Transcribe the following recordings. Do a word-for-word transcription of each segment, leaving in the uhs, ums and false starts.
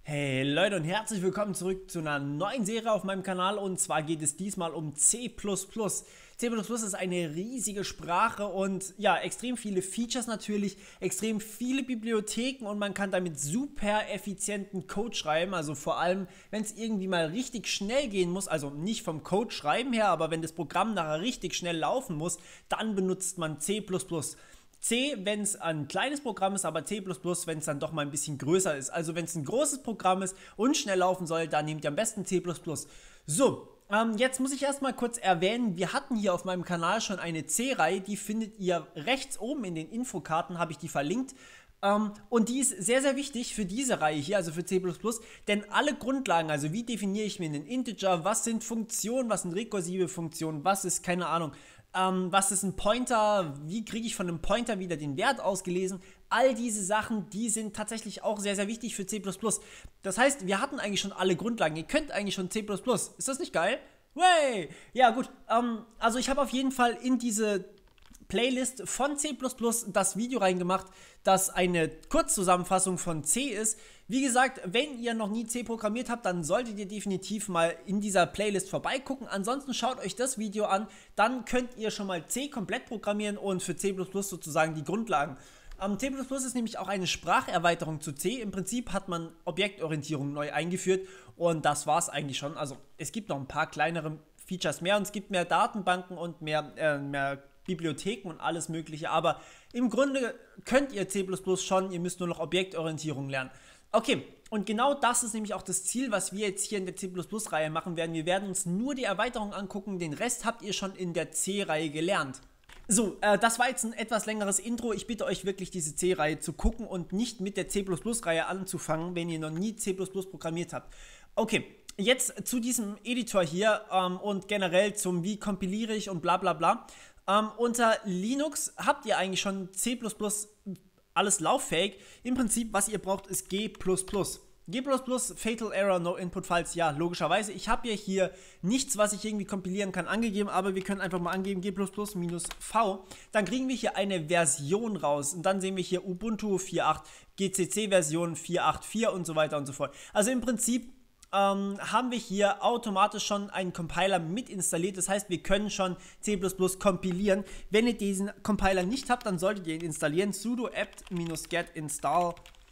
Hey Leute und herzlich willkommen zurück zu einer neuen Serie auf meinem Kanal, und zwar geht es diesmal um C plus plus. C plus plus ist eine riesige Sprache und ja, extrem viele Features natürlich, extrem viele Bibliotheken, und man kann damit super effizienten Code schreiben, also vor allem, wenn es irgendwie mal richtig schnell gehen muss, also nicht vom Code schreiben her, aber wenn das Programm nachher richtig schnell laufen muss, dann benutzt man C plus plus. C, wenn es ein kleines Programm ist, aber C plus plus, wenn es dann doch mal ein bisschen größer ist. Also wenn es ein großes Programm ist und schnell laufen soll, dann nehmt ihr am besten C plus plus. So, ähm, jetzt muss ich erstmal kurz erwähnen, wir hatten hier auf meinem Kanal schon eine C-Reihe, die findet ihr rechts oben in den Infokarten, habe ich die verlinkt. Um, und die ist sehr, sehr wichtig für diese Reihe hier, also für C plus plus, denn alle Grundlagen, also wie definiere ich mir einen Integer, was sind Funktionen, was sind rekursive Funktionen, was ist, keine Ahnung, um, was ist ein Pointer, wie kriege ich von einem Pointer wieder den Wert ausgelesen, all diese Sachen, die sind tatsächlich auch sehr, sehr wichtig für C plus plus. Das heißt, wir hatten eigentlich schon alle Grundlagen, ihr könnt eigentlich schon C plus plus, ist das nicht geil? Way! Ja gut, um, also ich habe auf jeden Fall in diese Playlist von C plus plus das Video reingemacht, das eine Kurzzusammenfassung von C ist. Wie gesagt, wenn ihr noch nie C programmiert habt, dann solltet ihr definitiv mal in dieser Playlist vorbeigucken. Ansonsten schaut euch das Video an, dann könnt ihr schon mal C komplett programmieren und für C plus plus sozusagen die Grundlagen. Um, C plus plus ist nämlich auch eine Spracherweiterung zu C. Im Prinzip hat man Objektorientierung neu eingeführt und das war es eigentlich schon. Also es gibt noch ein paar kleinere Features mehr und es gibt mehr Datenbanken und mehr, äh, mehr Bibliotheken und alles mögliche, aber im Grunde könnt ihr C plus plus schon, ihr müsst nur noch Objektorientierung lernen. Okay, und genau das ist nämlich auch das Ziel, was wir jetzt hier in der C plus plus Reihe machen werden. Wir werden uns nur die Erweiterung angucken, den Rest habt ihr schon in der C-Reihe gelernt. So, äh, das war jetzt ein etwas längeres Intro. Ich bitte euch wirklich, diese C-Reihe zu gucken und nicht mit der C plus plus Reihe anzufangen, wenn ihr noch nie C plus plus programmiert habt. Okay, jetzt zu diesem Editor hier ähm, und generell zum wie kompiliere ich und bla bla bla. Ähm, unter Linux habt ihr eigentlich schon C plus plus alles lauffähig. Im Prinzip, was ihr braucht, ist G plus plus. G plus plus, Fatal Error, No Input Files, ja, logischerweise. Ich habe ja hier nichts, was ich irgendwie kompilieren kann, angegeben, aber wir können einfach mal angeben G plus plus minus V. Dann kriegen wir hier eine Version raus und dann sehen wir hier Ubuntu vier Punkt acht, G C C Version vier Punkt acht Punkt vier und so weiter und so fort. Also im Prinzip Ähm, haben wir hier automatisch schon einen Compiler mit installiert. Das heißt, wir können schon C plus plus kompilieren. Wenn ihr diesen Compiler nicht habt, dann solltet ihr ihn installieren. Sudo apt-get install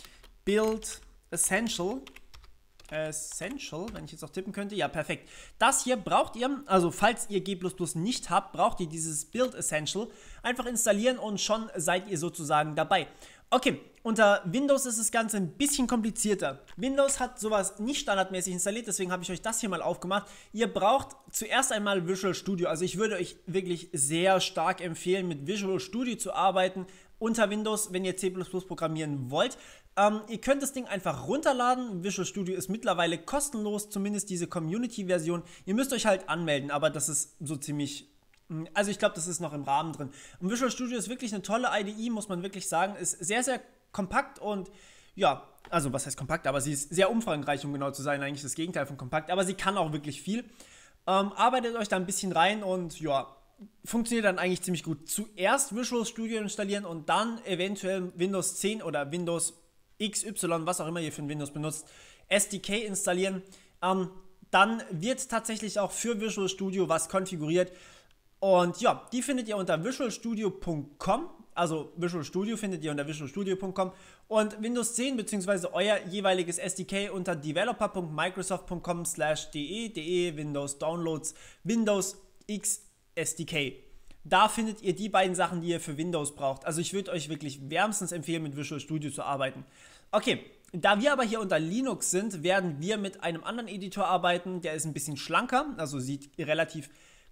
build essential. Essential, wenn ich jetzt auch tippen könnte. Ja, perfekt. Das hier braucht ihr, also falls ihr G plus plus nicht habt, braucht ihr dieses Build Essential. Einfach installieren und schon seid ihr sozusagen dabei. Okay, unter Windows ist das Ganze ein bisschen komplizierter. Windows hat sowas nicht standardmäßig installiert, deswegen habe ich euch das hier mal aufgemacht. Ihr braucht zuerst einmal Visual Studio. Also ich würde euch wirklich sehr stark empfehlen, mit Visual Studio zu arbeiten unter Windows, wenn ihr C plus plus programmieren wollt. Ähm, ihr könnt das Ding einfach runterladen. Visual Studio ist mittlerweile kostenlos, zumindest diese Community-Version. Ihr müsst euch halt anmelden, aber das ist so ziemlich... Also ich glaube, das ist noch im Rahmen drin. Und Visual Studio ist wirklich eine tolle I D E, muss man wirklich sagen. Ist sehr, sehr kompakt und ja, also was heißt kompakt, aber sie ist sehr umfangreich, um genau zu sein. Eigentlich das Gegenteil von kompakt, aber sie kann auch wirklich viel. Ähm, arbeitet euch da ein bisschen rein und ja, funktioniert dann eigentlich ziemlich gut. Zuerst Visual Studio installieren und dann eventuell Windows zehn oder Windows X Y, was auch immer ihr für ein Windows benutzt, S D K installieren. Ähm, dann wird tatsächlich auch für Visual Studio was konfiguriert. Und ja, die findet ihr unter visual studio punkt com, also Visual Studio findet ihr unter visual studio punkt com und Windows zehn bzw. euer jeweiliges S D K unter developer punkt microsoft punkt com slash de, de, Windows Downloads, Windows X S D K. Da findet ihr die beiden Sachen, die ihr für Windows braucht. Also ich würde euch wirklich wärmstens empfehlen, mit Visual Studio zu arbeiten. Okay, da wir aber hier unter Linux sind, werden wir mit einem anderen Editor arbeiten, der ist ein bisschen schlanker, also sieht relativ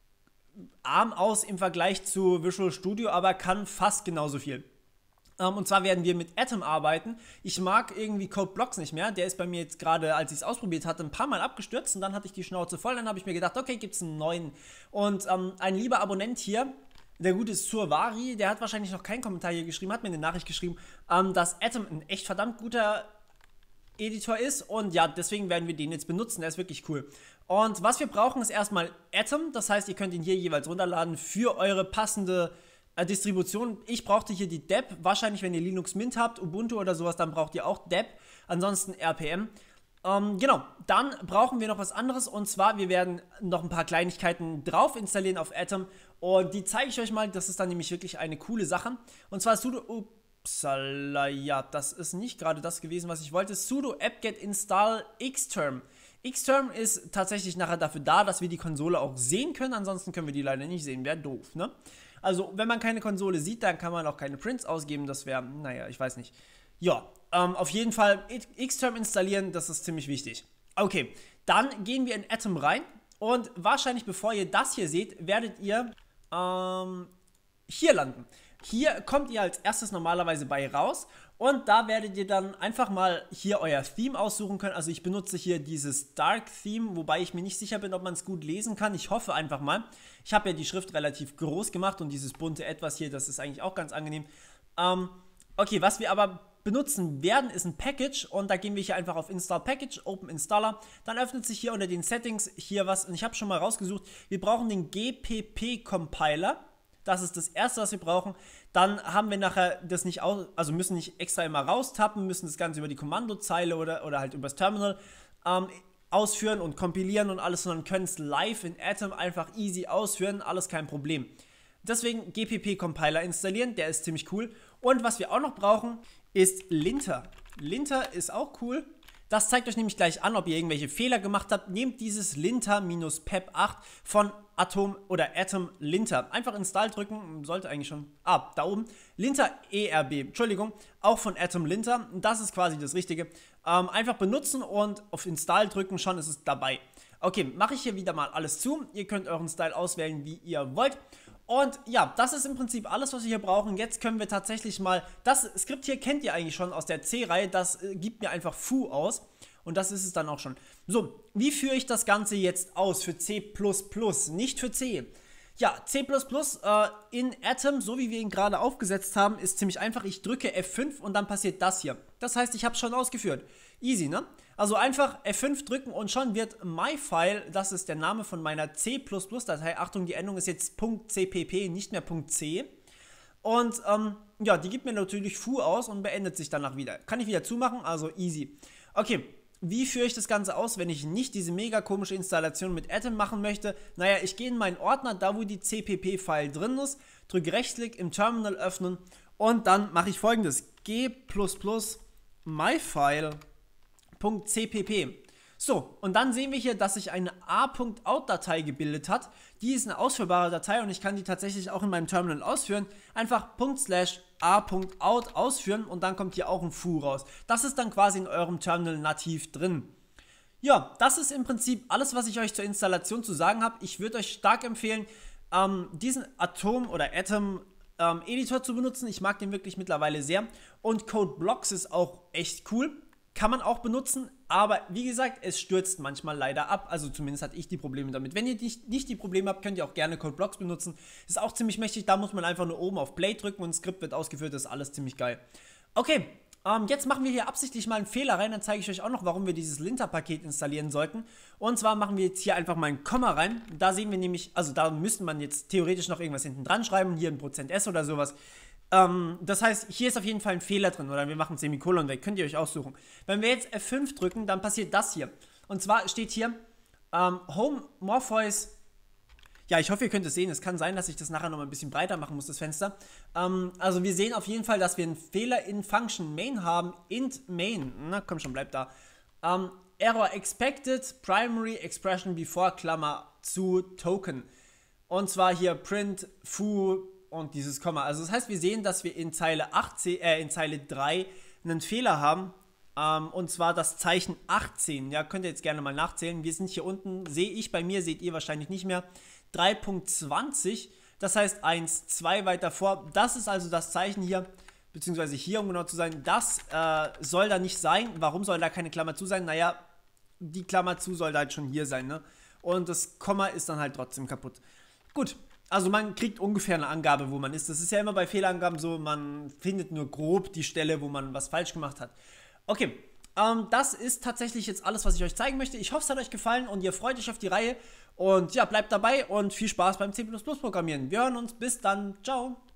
arm aus im Vergleich zu Visual Studio, aber kann fast genauso viel. Um, und zwar werden wir mit Atom arbeiten. Ich mag irgendwie CodeBlocks nicht mehr. Der ist bei mir jetzt gerade, als ich es ausprobiert hatte, ein paar Mal abgestürzt und dann hatte ich die Schnauze voll. Dann habe ich mir gedacht, okay, gibt es einen neuen. Und um, ein lieber Abonnent hier, der gute Survari, der hat wahrscheinlich noch keinen Kommentar hier geschrieben, hat mir eine Nachricht geschrieben, um, dass Atom ein echt verdammt guter Editor ist und ja, deswegen werden wir den jetzt benutzen, der ist wirklich cool. Und was wir brauchen ist erstmal Atom, das heißt, ihr könnt ihn hier jeweils runterladen für eure passende äh, Distribution. Ich brauchte hier die Deb, wahrscheinlich wenn ihr Linux Mint habt, Ubuntu oder sowas, dann braucht ihr auch Deb, ansonsten R P M. Ähm, genau, dann brauchen wir noch was anderes und zwar, wir werden noch ein paar Kleinigkeiten drauf installieren auf Atom und die zeige ich euch mal, das ist dann nämlich wirklich eine coole Sache. Und zwar sudo, upsala, ja, das ist nicht gerade das gewesen, was ich wollte, sudo apt-get install xterm. Xterm ist tatsächlich nachher dafür da, dass wir die Konsole auch sehen können, ansonsten können wir die leider nicht sehen, wäre doof, ne? Also, wenn man keine Konsole sieht, dann kann man auch keine Prints ausgeben, das wäre, naja, ich weiß nicht. Ja, ähm, auf jeden Fall Xterm installieren, das ist ziemlich wichtig. Okay, dann gehen wir in Atom rein und wahrscheinlich bevor ihr das hier seht, werdet ihr ähm, hier landen. Hier kommt ihr als erstes normalerweise bei raus und da werdet ihr dann einfach mal hier euer Theme aussuchen können. Also ich benutze hier dieses Dark Theme, wobei ich mir nicht sicher bin, ob man es gut lesen kann. Ich hoffe einfach mal. Ich habe ja die Schrift relativ groß gemacht und dieses bunte Etwas hier, das ist eigentlich auch ganz angenehm. Ähm, okay, was wir aber benutzen werden, ist ein Package und da gehen wir hier einfach auf Install Package, Open Installer, dann öffnet sich hier unter den Settings hier was und ich habe schon mal rausgesucht, wir brauchen den G P P Compiler, das ist das erste, was wir brauchen, dann haben wir nachher das nicht aus, also müssen nicht extra immer raustappen, müssen das Ganze über die Kommandozeile oder, oder halt übers Terminal ähm, ausführen und kompilieren und alles, sondern können es live in Atom einfach easy ausführen, alles kein Problem. Deswegen G P P Compiler installieren, der ist ziemlich cool. Und was wir auch noch brauchen, ist Linter. Linter ist auch cool. Das zeigt euch nämlich gleich an, ob ihr irgendwelche Fehler gemacht habt. Nehmt dieses linter-pep acht von Atom oder Atom Linter. Einfach Install drücken, sollte eigentlich schon, ah, da oben. Linter E R B, Entschuldigung, auch von Atom Linter. Das ist quasi das Richtige. Ähm, einfach benutzen und auf Install drücken, schon ist es dabei. Okay, mache ich hier wieder mal alles zu. Ihr könnt euren Style auswählen, wie ihr wollt. Und ja, das ist im Prinzip alles, was wir hier brauchen. Jetzt können wir tatsächlich mal, das Skript hier kennt ihr eigentlich schon aus der C-Reihe, das äh, gibt mir einfach foo aus und das ist es dann auch schon. So, wie führe ich das Ganze jetzt aus für C plus plus, nicht für C? Ja, C plus plus äh, in Atom, so wie wir ihn gerade aufgesetzt haben, ist ziemlich einfach. Ich drücke F fünf und dann passiert das hier. Das heißt, ich habe es schon ausgeführt. Easy, ne? Also einfach F fünf drücken und schon wird myfile, das ist der Name von meiner C plus plus Datei, Achtung, die Endung ist jetzt .cpp, nicht mehr .c. Und ähm, ja, die gibt mir natürlich foo aus und beendet sich danach wieder. Kann ich wieder zumachen, also easy. Okay, wie führe ich das Ganze aus, wenn ich nicht diese mega komische Installation mit Atom machen möchte? Naja, ich gehe in meinen Ordner, da wo die C P P-File drin ist, drücke Rechtsklick im Terminal öffnen und dann mache ich folgendes: G plus plus myfile.cpp. So, und dann sehen wir hier, dass sich eine a.out-Datei gebildet hat. Die ist eine ausführbare Datei und ich kann die tatsächlich auch in meinem Terminal ausführen. Einfach a.out ausführen und dann kommt hier auch ein foo raus. Das ist dann quasi in eurem Terminal nativ drin. Ja, das ist im Prinzip alles, was ich euch zur Installation zu sagen habe. Ich würde euch stark empfehlen, ähm, diesen Atom oder Atom ähm, Editor zu benutzen. Ich mag den wirklich mittlerweile sehr. Und CodeBlocks ist auch echt cool. Kann man auch benutzen, aber wie gesagt, es stürzt manchmal leider ab. Also zumindest hatte ich die Probleme damit. Wenn ihr nicht, nicht die Probleme habt, könnt ihr auch gerne CodeBlocks benutzen. Ist auch ziemlich mächtig, da muss man einfach nur oben auf Play drücken und das Skript wird ausgeführt. Das ist alles ziemlich geil. Okay, ähm, jetzt machen wir hier absichtlich mal einen Fehler rein. Dann zeige ich euch auch noch, warum wir dieses Linter-Paket installieren sollten. Und zwar machen wir jetzt hier einfach mal ein Komma rein. Da sehen wir nämlich, also da müsste man jetzt theoretisch noch irgendwas hinten dran schreiben. Hier ein Prozent S oder sowas. Ähm, das heißt, hier ist auf jeden Fall ein Fehler drin oder wir machen Semikolon weg, könnt ihr euch aussuchen. Wenn wir jetzt F fünf drücken, dann passiert das hier. Und zwar steht hier ähm, Home Morpheus. Ja, ich hoffe, ihr könnt es sehen. Es kann sein, dass ich das nachher noch mal ein bisschen breiter machen muss, das Fenster. Ähm, also wir sehen auf jeden Fall, dass wir einen Fehler in Function Main haben. Int Main, na komm schon, bleibt da. Ähm, Error expected, primary expression before, Klammer zu, Token. Und zwar hier print, foo und dieses Komma. Also das heißt, wir sehen, dass wir in Zeile achtzehn, äh, in Zeile drei einen Fehler haben. Ähm, und zwar das Zeichen achtzehn. Ja, könnt ihr jetzt gerne mal nachzählen. Wir sind hier unten, sehe ich bei mir, seht ihr wahrscheinlich nicht mehr. drei Punkt zwanzig. Das heißt eins, zwei weiter vor. Das ist also das Zeichen hier, beziehungsweise hier, um genau zu sein. Das äh, soll da nicht sein. Warum soll da keine Klammer zu sein? Naja, die Klammer zu soll da halt schon hier sein, ne? Und das Komma ist dann halt trotzdem kaputt. Gut. Also man kriegt ungefähr eine Angabe, wo man ist. Das ist ja immer bei Fehlerangaben so, man findet nur grob die Stelle, wo man was falsch gemacht hat. Okay, ähm, das ist tatsächlich jetzt alles, was ich euch zeigen möchte. Ich hoffe, es hat euch gefallen und ihr freut euch auf die Reihe. Und ja, bleibt dabei und viel Spaß beim C plus plus Programmieren. Wir hören uns, bis dann, ciao.